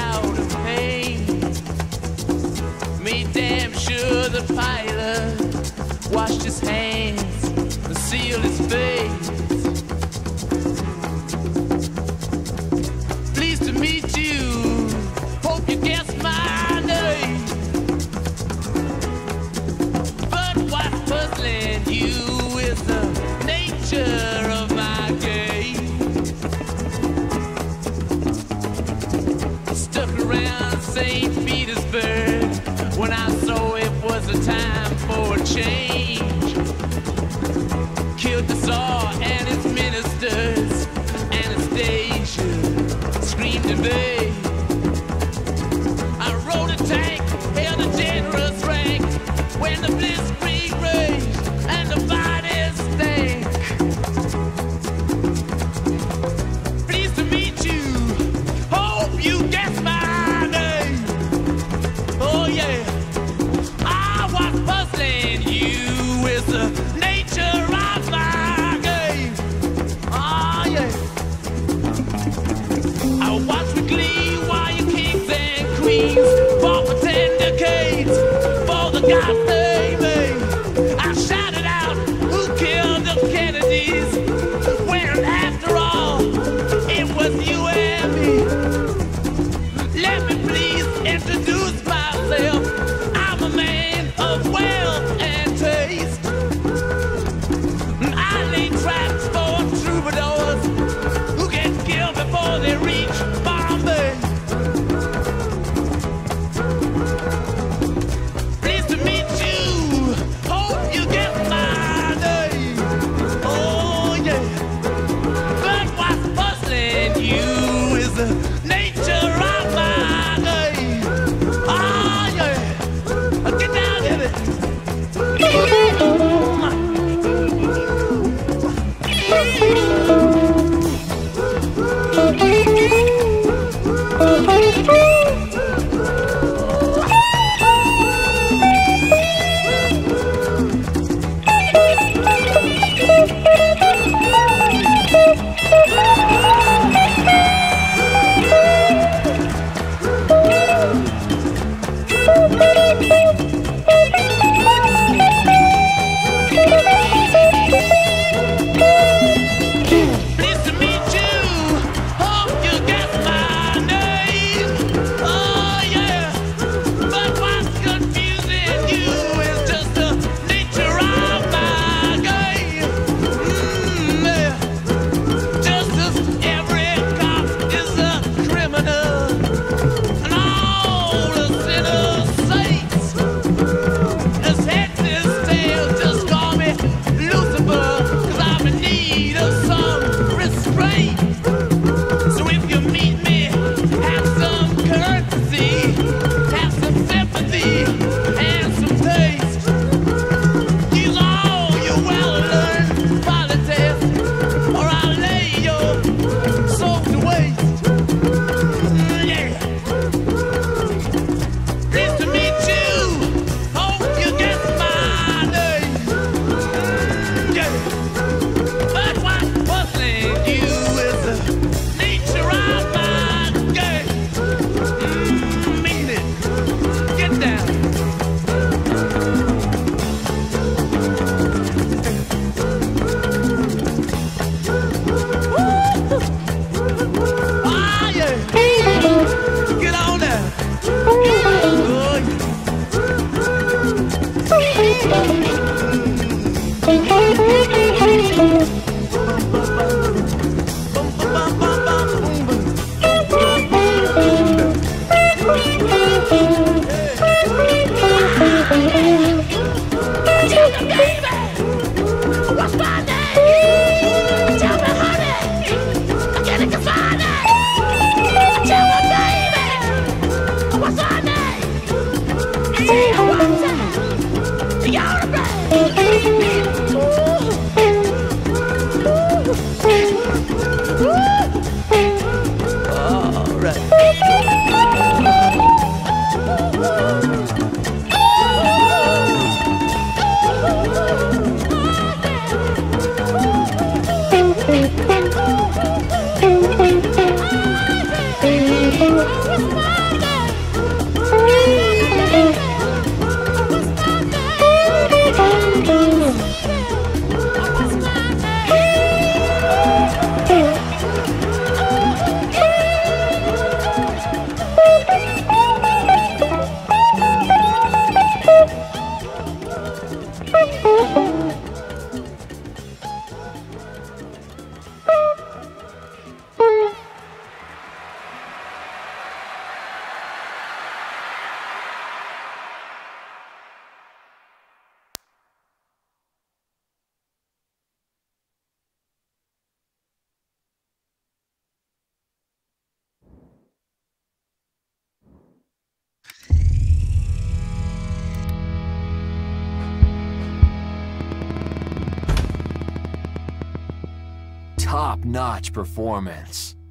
out of pain. Made damn sure the pilot washed his hands and sealed his face. Pleased to meet you, hope you guess my name. But what's puzzling you is the nature of my game. Stuck around St. Petersburg when I saw it was a time for a change. Killed the Tsar and his ministers. Anastasia screamed in vain. I rode a tank, held a generous rank when the blitzkrieg raged and the bodies stank. Pleased to meet you, hope you guess my name. Oh yeah, I was puzzling you with the nature of my game. Oh yeah, I watched with glee while you kings and queens fought for 10 decades for the God they made. I shouted out, who killed the Kennedys? When after all, it was you and me. Let me please introduce myself. I'm a man of wealth and taste. I lay traps for troubadours who get killed before they reach Bombay. Pleased to meet you, hope you get my name. Oh yeah, but what's puzzling you is the nature of my game. Oh yeah, get down in it. Pleased to meet you, hope you get my name. Oh top-notch performance.